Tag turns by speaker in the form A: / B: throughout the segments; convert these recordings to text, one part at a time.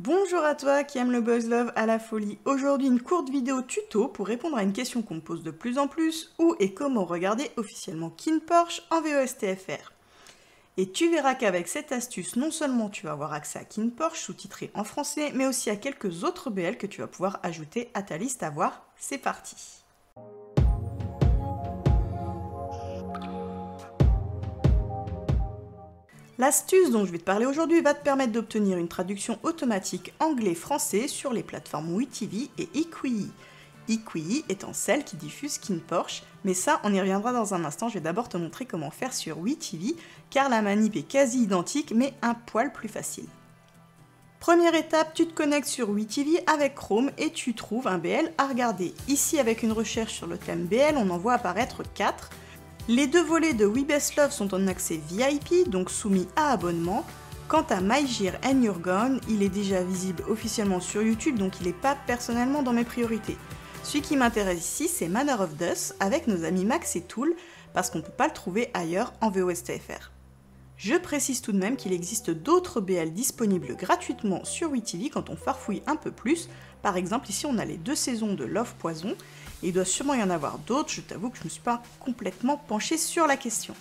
A: Bonjour à toi qui aime le Boys Love à la folie. Aujourd'hui une courte vidéo tuto pour répondre à une question qu'on me pose de plus en plus, où et comment regarder officiellement KinnPorsche en VOSTFR. Et tu verras qu'avec cette astuce, non seulement tu vas avoir accès à KinnPorsche sous-titré en français, mais aussi à quelques autres BL que tu vas pouvoir ajouter à ta liste à voir. C'est parti! L'astuce dont je vais te parler aujourd'hui va te permettre d'obtenir une traduction automatique anglais-français sur les plateformes WeTV et Iqiyi. Iqiyi étant celle qui diffuse KinnPorsche, mais ça on y reviendra dans un instant, je vais d'abord te montrer comment faire sur WeTV, car la manip est quasi identique mais un poil plus facile. Première étape, tu te connectes sur WeTV avec Chrome et tu trouves un BL à regarder. Ici avec une recherche sur le thème BL, on en voit apparaître 4. Les deux volets de We Best Love sont en accès VIP, donc soumis à abonnement. Quant à My Gear and You're Gone, il est déjà visible officiellement sur YouTube, donc il n'est pas personnellement dans mes priorités. Celui qui m'intéresse ici, c'est Manor of Dust, avec nos amis Max et Tool, parce qu'on ne peut pas le trouver ailleurs en VOSTFR. Je précise tout de même qu'il existe d'autres BL disponibles gratuitement sur WeTV quand on farfouille un peu plus. Par exemple, ici on a les 2 saisons de Love Poison, et il doit sûrement y en avoir d'autres, je t'avoue que je ne me suis pas complètement penchée sur la question.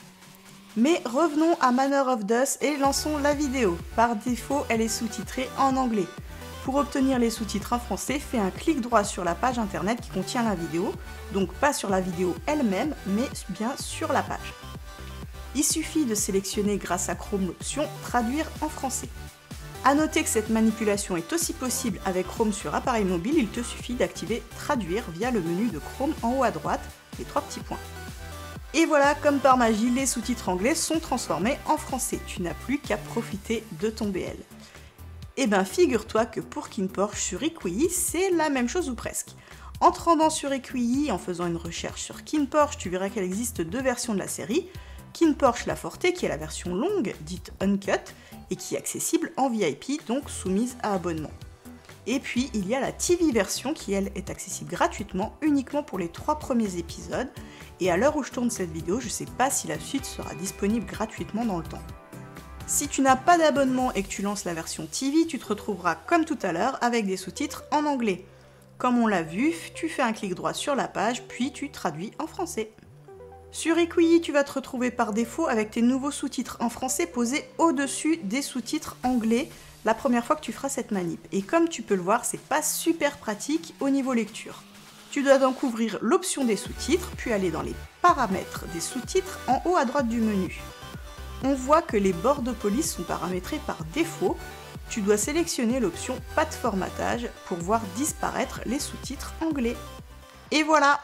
A: Mais revenons à Manor of Dust et lançons la vidéo. Par défaut, elle est sous-titrée en anglais. Pour obtenir les sous-titres en français, fais un clic droit sur la page internet qui contient la vidéo, donc pas sur la vidéo elle-même, mais bien sur la page. Il suffit de sélectionner grâce à Chrome l'option « Traduire en français ». A noter que cette manipulation est aussi possible avec Chrome sur appareil mobile, il te suffit d'activer « Traduire » via le menu de Chrome en haut à droite, les 3 petits points. Et voilà, comme par magie, les sous-titres anglais sont transformés en français. Tu n'as plus qu'à profiter de ton BL. Et ben figure-toi que pour KinnPorsche sur Iqiyi, c'est la même chose ou presque. En te rendant sur Iqiyi, en faisant une recherche sur KinnPorsche, tu verras qu'il existe 2 versions de la série. KinnPorsche La Forte, qui est la version longue, dite Uncut, et qui est accessible en VIP, donc soumise à abonnement. Et puis il y a la TV version qui elle est accessible gratuitement uniquement pour les 3 premiers épisodes, et à l'heure où je tourne cette vidéo, je ne sais pas si la suite sera disponible gratuitement dans le temps. Si tu n'as pas d'abonnement et que tu lances la version TV, tu te retrouveras comme tout à l'heure avec des sous-titres en anglais. Comme on l'a vu, tu fais un clic droit sur la page, puis tu traduis en français. Sur Iqiyi, tu vas te retrouver par défaut avec tes nouveaux sous-titres en français posés au-dessus des sous-titres anglais la première fois que tu feras cette manip. Et comme tu peux le voir, c'est pas super pratique au niveau lecture. Tu dois donc ouvrir l'option des sous-titres, puis aller dans les paramètres des sous-titres en haut à droite du menu. On voit que les bords de police sont paramétrés par défaut. Tu dois sélectionner l'option pas de formatage pour voir disparaître les sous-titres anglais. Et voilà!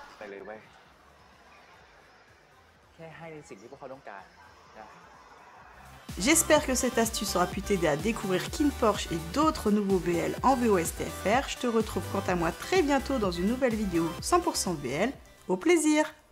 A: J'espère que cette astuce aura pu t'aider à découvrir KinnPorsche et d'autres nouveaux BL en VOSTFR. Je te retrouve quant à moi très bientôt dans une nouvelle vidéo 100% BL. Au plaisir!